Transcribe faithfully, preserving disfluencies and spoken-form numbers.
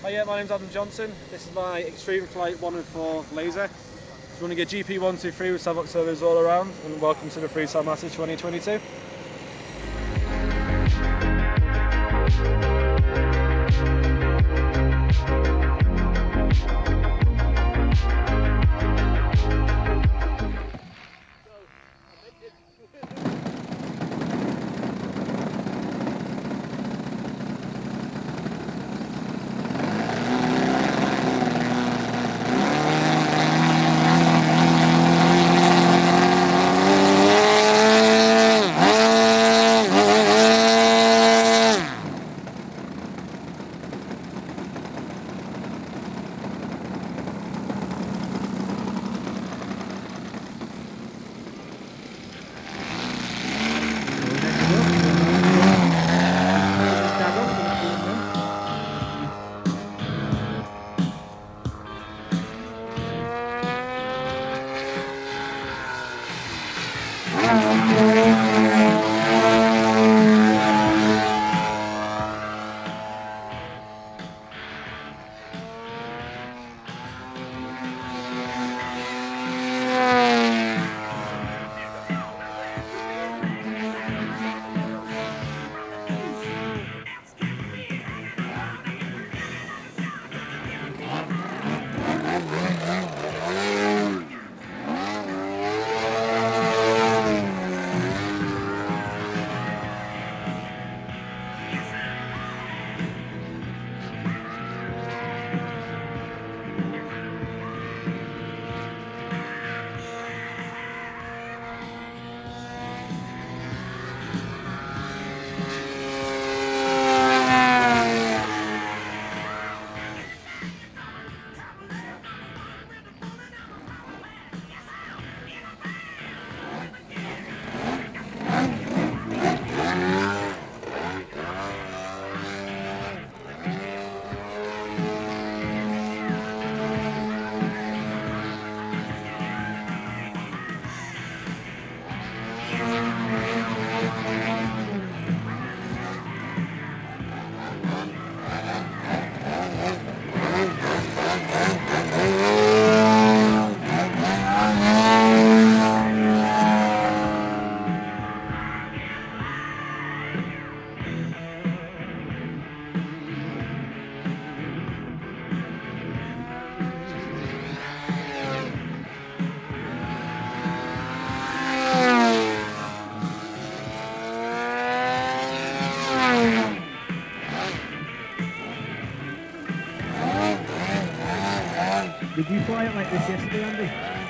Hi, yeah, my name's Adam Johnson. This is my Extreme Flight one and four laser. It's running a G P one two three with Savok servos all around, and welcome to the Freestyle Masters twenty twenty-two. Did you fly it like this yesterday, Andy?